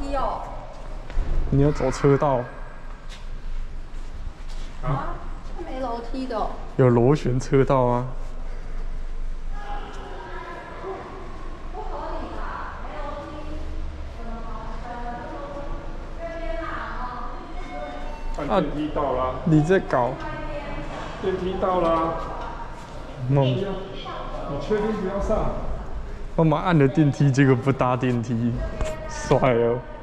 梯哦。 你要走车道。 啊，没楼梯的、哦。 有螺旋车道啊。 不合理吧？没楼梯，怎么这边啊， 电梯到啦！ 你在搞？ 电梯到啦！ 梦， 你确定不要上？ 妈妈按了电梯，结果不搭电梯，帅哦。